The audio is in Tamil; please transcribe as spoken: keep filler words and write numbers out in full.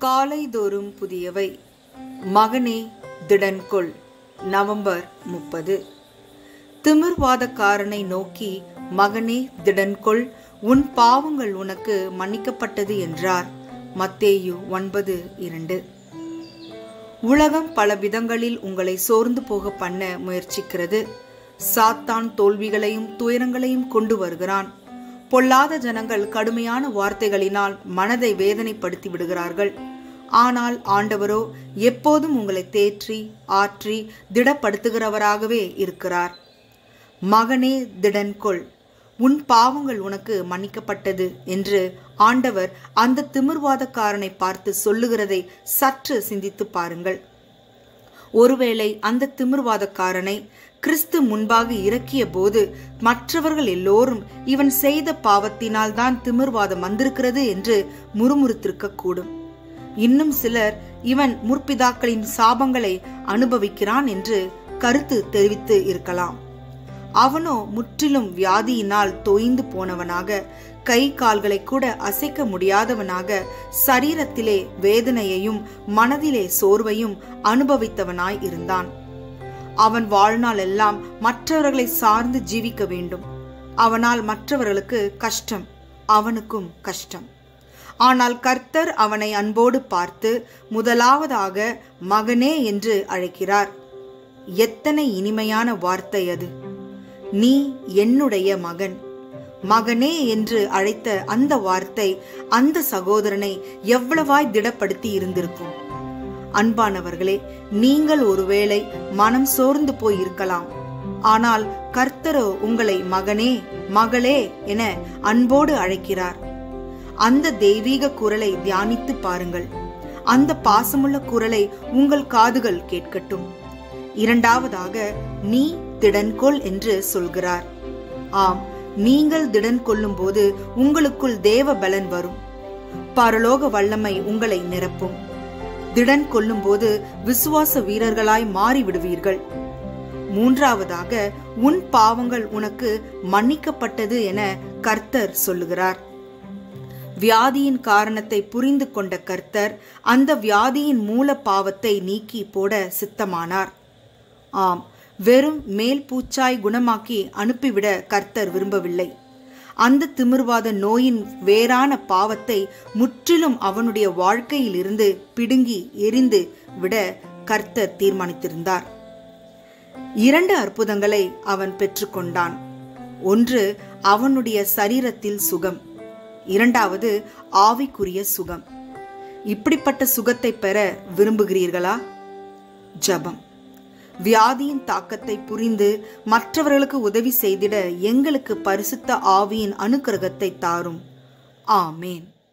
காலைதோறும் புதியவை. மகனே திடன்கொள். நவம்பர் முப்பது. திமிர்வாதக்காரனை நோக்கி, மகனே திடன்கொள், உன் பாவங்கள் உனக்கு மன்னிக்கப்பட்டது என்றார். மத்தேயு ஒன்பது இரண்டு. உலகம் பல விதங்களில் உங்களை சோர்ந்து போக பண்ண முயற்சிக்கிறது. சாத்தான் தோல்விகளையும் துயரங்களையும் கொண்டு வருகிறான். பொல்லாத ஜனங்கள் கடுமையான வார்த்தைகளினால் மனதை வேதனைப்படுத்தி விடுகிறார்கள். ஆனால் ஆண்டவரோ எப்போதும் உங்களை தேற்றி ஆற்றி திடப்படுத்துகிறவராகவே இருக்கிறார். மகனே திடன்கொள், உன் பாவங்கள் உனக்கு மன்னிக்கப்பட்டது என்று ஆண்டவர் அந்த திமிர்வாதக்காரனை பார்த்து சொல்லுகிறதை சற்று சிந்தித்து பாருங்கள். ஒருவேளை அந்த திமிர்வாதக்காரனை கிறிஸ்து முன்பாக இறக்கிய போது மற்றவர்கள் எல்லோரும் இவன் செய்த பாவத்தினால் தான் திமிர்வாதம் வந்திருக்கிறது என்று முறுமுறுத்திருக்க கூடும். இன்னும் சிலர் இவன் முற்பிதாக்களின் சாபங்களை அனுபவிக்கிறான் என்று கருத்து தெரிவித்து இருக்கலாம். அவனோ முற்றிலும் வியாதியினால் தோய்ந்து போனவனாக, கை கால்களை கூட அசைக்க முடியாதவனாக, சரீரத்திலே வேதனையையும் மனதிலே சோர்வையும் அனுபவித்தவனாய் இருந்தான். அவன் வாழ்நாள் எல்லாம் மற்றவர்களை சார்ந்து ஜீவிக்க வேண்டும். அவனால் மற்றவர்களுக்கு கஷ்டம், அவனுக்கும் கஷ்டம். ஆனால் கர்த்தர் அவனை அன்போடு பார்த்து முதலாவதாக மகனே என்று அழைக்கிறார். எத்தனை இனிமையான வார்த்தை அது! நீ என்னுடைய மகன். மகனே என்று அழைத்த அந்த வார்த்தை அந்த சகோதரனை எவ்வளவாய் திடப்படுத்தி இருந்திருக்கும். அன்பானவர்களே, நீங்கள் ஒருவேளை மனம் சோர்ந்து போய் இருக்கலாம். ஆனால் கர்த்தரோ உங்களை மகனே மகளே என அன்போடு அழைக்கிறார். அந்த தெய்வீக குரலை தியானித்து பாருங்கள். அந்த பாசமுள்ள குரலை உங்கள் காதுகள் கேட்கட்டும். இரண்டாவதாக, நீ திடன்கொள் என்று சொல்கிறார். ஆம், நீங்கள் திடன் கொள்ளும் போது உங்களுக்குள் தேவ பலன் வரும். பரலோக வல்லமை உங்களை நிரப்பும். திடன் கொள்ளும் போது விசுவாச வீரர்களாய் மாறிவிடுவீர்கள். மூன்றாவதாக, உன் பாவங்கள் உனக்கு மன்னிக்கப்பட்டது என கர்த்தர் சொல்லுகிறார். வியாதியின் காரணத்தை புரிந்து கொண்ட கர்த்தர் அந்த வியாதியின் மூல பாவத்தை நீக்கி போட சித்தமானார். ஆம், வெறும் மேல் பூச்சாய் குணமாக்கி அனுப்பிவிட கர்த்தர் விரும்பவில்லை. அந்த திமிர்வாத நோயின் வேறான பாவத்தை முற்றிலும் அவனுடைய வாழ்க்கையில் இருந்து பிடுங்கி எரிந்து விட கர்த்தர் தீர்மானித்திருந்தார். இரண்டு அற்புதங்களை அவன் பெற்றுக்கொண்டான். ஒன்று அவனுடைய சரீரத்தில் சுகம், இரண்டாவது ஆவிக்குரிய சுகம். இப்படிப்பட்ட சுகத்தை பெற விரும்புகிறீர்களா? ஜெபம். வியாதியின் தாக்கத்தை புரிந்து மற்றவர்களுக்கு உதவி செய்திட எங்களுக்கு பரிசுத்த ஆவியின் அனுக்கிரகத்தை தாரும். ஆமேன்.